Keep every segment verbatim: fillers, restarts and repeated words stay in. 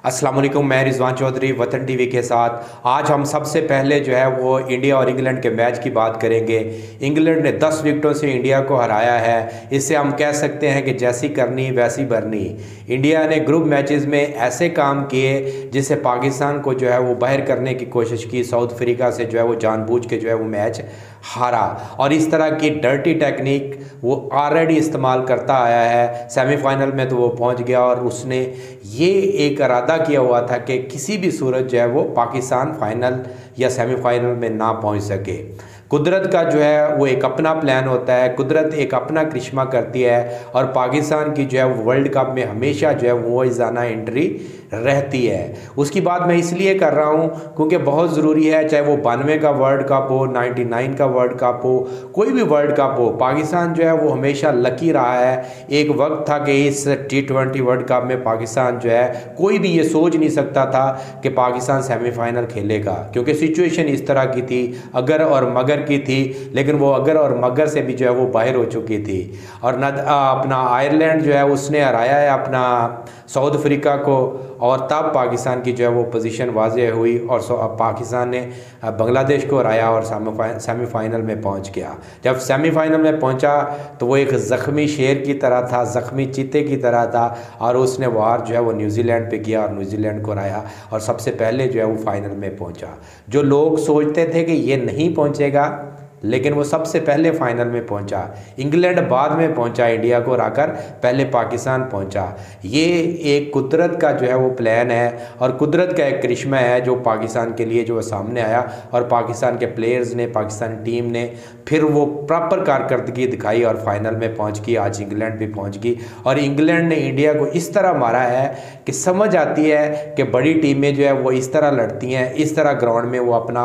अस्सलाम वालेकुम, मैं रिजवान चौधरी वतन टीवी के साथ। आज हम सबसे पहले जो है वो इंडिया और इंग्लैंड के मैच की बात करेंगे। इंग्लैंड ने दस विकेटों से इंडिया को हराया है। इससे हम कह सकते हैं कि जैसी करनी वैसी भरनी। इंडिया ने ग्रुप मैचेस में ऐसे काम किए जिससे पाकिस्तान को जो है वो बाहर करने की कोशिश की। साउथ अफ्रीका से जो है वो जानबूझ के जो है वो मैच हारा, और इस तरह की डर्टी टेक्निक वो ऑलरेडी इस्तेमाल करता आया है। सेमीफाइनल में तो वो पहुंच गया और उसने ये एक इरादा किया हुआ था कि किसी भी सूरत जो है वो पाकिस्तान फाइनल या सेमीफाइनल में ना पहुंच सके। कुदरत का जो है वो एक अपना प्लान होता है, कुदरत एक अपना करिश्मा करती है, और पाकिस्तान की जो है वो वर्ल्ड कप में हमेशा जो है वो इजाना एंट्री रहती है। उसकी बात मैं इसलिए कर रहा हूँ क्योंकि बहुत ज़रूरी है, चाहे वो बानवे का वर्ल्ड कप हो, नाइन्टी नाइन का वर्ल्ड कप हो, कोई भी वर्ल्ड कप हो, पाकिस्तान जो है वो हमेशा लकी रहा है। एक वक्त था कि इस टी ट्वेंटी वर्ल्ड कप में पाकिस्तान जो है कोई भी ये सोच नहीं सकता था कि पाकिस्तान सेमीफाइनल खेलेगा, क्योंकि सिचुएशन इस तरह की थी, अगर और मगर की थी। लेकिन वो अगर और मगर से भी जो है वो बाहर हो चुकी थी। और न अपना आयरलैंड जो है उसने हराया है अपना साउथ अफ्रीका को, और तब पाकिस्तान की जो है वो पोजीशन वाज़ेह हुई और पाकिस्तान ने बांग्लादेश को हराया और सेमीफाइनल में पहुंच गया। जब सेमीफाइनल में पहुंचा तो वो एक ज़ख्मी शेर की तरह था, ज़ख्मी चीते की तरह था, और उसने वार जो है वो न्यूजीलैंड पे किया और न्यूजीलैंड को हराया और सबसे पहले जो है वो फाइनल में पहुंचा। जो लोग सोचते थे कि ये नहीं पहुंचेगा, लेकिन वो सबसे पहले फाइनल में पहुंचा। इंग्लैंड बाद में पहुंचा, इंडिया को हराकर पहले पाकिस्तान पहुंचा। ये एक कुदरत का जो है वो प्लान है और कुदरत का एक करिश्मा है जो पाकिस्तान के लिए जो सामने आया, और पाकिस्तान के प्लेयर्स ने, पाकिस्तानी टीम ने फिर वो प्रॉपर कारकर्दगी दिखाई और फाइनल में पहुंच गई। आज इंग्लैंड भी पहुंच गई और इंग्लैंड ने इंडिया को इस तरह मारा है कि समझ आती है कि बड़ी टीमें जो है वो इस तरह लड़ती हैं, इस तरह ग्राउंड में वो अपना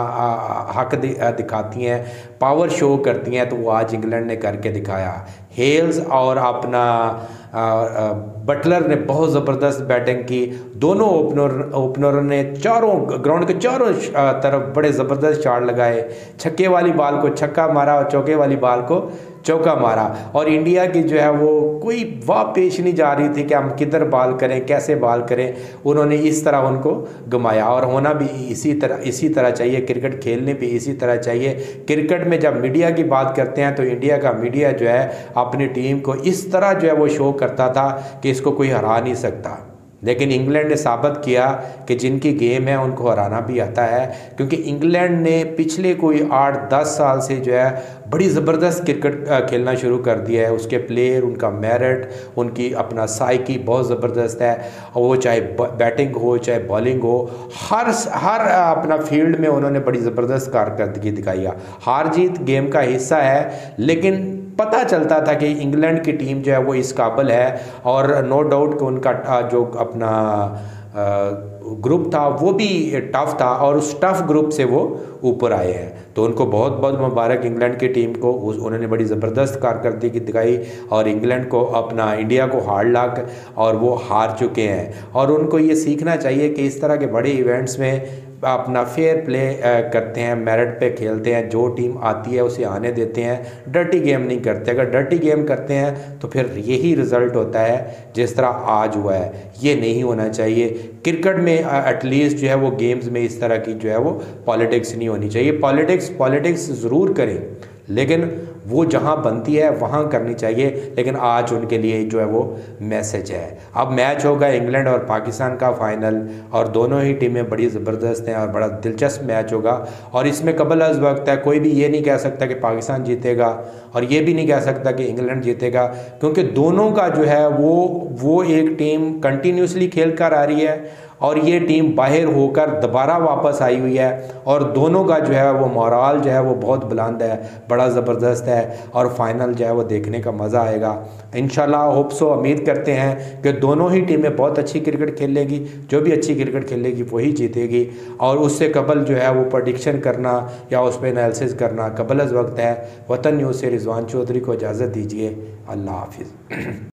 हक दिखाती हैं, पावर शो करती हैं। तो वो आज इंग्लैंड ने करके दिखाया। हेल्स और अपना आ, आ, बटलर ने बहुत ज़बरदस्त बैटिंग की। दोनों ओपनर ओपनरों ने चारों ग्राउंड के चारों तरफ बड़े ज़बरदस्त शॉट लगाए। छक्के वाली बॉल को छक्का मारा और चौके वाली बॉल को चौका मारा। और इंडिया की जो है वो कोई वाह पेश नहीं जा रही थी कि हम किधर बॉल करें, कैसे बॉल करें। उन्होंने इस तरह उनको घुमाया, और होना भी इसी तरह इसी तरह चाहिए। क्रिकेट खेलने भी इसी तरह चाहिए। क्रिकेट में जब मीडिया की बात करते हैं तो इंडिया का मीडिया जो है अपनी टीम को इस तरह जो है वो शो करता था कि इसको कोई हरा नहीं सकता। लेकिन इंग्लैंड ने साबित किया कि जिनकी गेम है उनको हराना भी आता है, क्योंकि इंग्लैंड ने पिछले कोई आठ दस साल से जो है बड़ी ज़बरदस्त क्रिकेट खेलना शुरू कर दिया है। उसके प्लेयर, उनका मेरिट, उनकी अपना साइकी बहुत ज़बरदस्त है। और वो चाहे बैटिंग हो चाहे बॉलिंग हो, हर हर अपना फील्ड में उन्होंने बड़ी ज़बरदस्त कारकर्दगी दिखाई है। हार जीत गेम का हिस्सा है, लेकिन पता चलता था कि इंग्लैंड की टीम जो है वो इस काबिल है, और नो डाउट कि उनका जो अपना ग्रुप था वो भी टफ़ था, और उस टफ़ ग्रुप से वो ऊपर आए हैं। तो उनको बहुत बहुत मुबारक इंग्लैंड की टीम को। उन्होंने बड़ी ज़बरदस्त कारकर्दगी दिखाई और इंग्लैंड को अपना इंडिया को हार लाक और वो हार चुके हैं। और उनको ये सीखना चाहिए कि इस तरह के बड़े इवेंट्स में अपना फेयर प्ले करते हैं, मेरिट पे खेलते हैं, जो टीम आती है उसे आने देते हैं, डर्टी गेम नहीं करते। अगर डर्टी गेम करते हैं तो फिर यही रिज़ल्ट होता है जिस तरह आज हुआ है। ये नहीं होना चाहिए। क्रिकेट में एटलीस्ट जो है वो गेम्स में इस तरह की जो है वो पॉलिटिक्स नहीं होनी चाहिए। पॉलिटिक्स पॉलिटिक्स ज़रूर करें, लेकिन वो जहाँ बनती है वहाँ करनी चाहिए। लेकिन आज उनके लिए जो है वो मैसेज है। अब मैच होगा इंग्लैंड और पाकिस्तान का फाइनल, और दोनों ही टीमें बड़ी ज़बरदस्त हैं और बड़ा दिलचस्प मैच होगा। और इसमें कबल अज़ वक्त है, कोई भी ये नहीं कह सकता कि पाकिस्तान जीतेगा और ये भी नहीं कह सकता कि इंग्लैंड जीतेगा, क्योंकि दोनों का जो है वो वो एक टीम कंटिन्यूसली खेल कर आ रही है और ये टीम बाहर होकर दोबारा वापस आई हुई है, और दोनों का जो है वो मोराल जो है वो बहुत बुलंद है, बड़ा ज़बरदस्त है, और फाइनल जो है वो देखने का मज़ा आएगा इंशाल्लाह। होप सो, उम्मीद करते हैं कि दोनों ही टीमें बहुत अच्छी क्रिकेट खेलेगी। जो भी अच्छी क्रिकेट खेलेगी वही जीतेगी, और उससे कबल जो है वो प्रेडिक्शन करना या उस पर एनालिसिस करना कबल अज़ वक्त है। वतन न्यूज़ से रिजवान चौधरी को इजाज़त दीजिए। अल्लाह हाफिज़।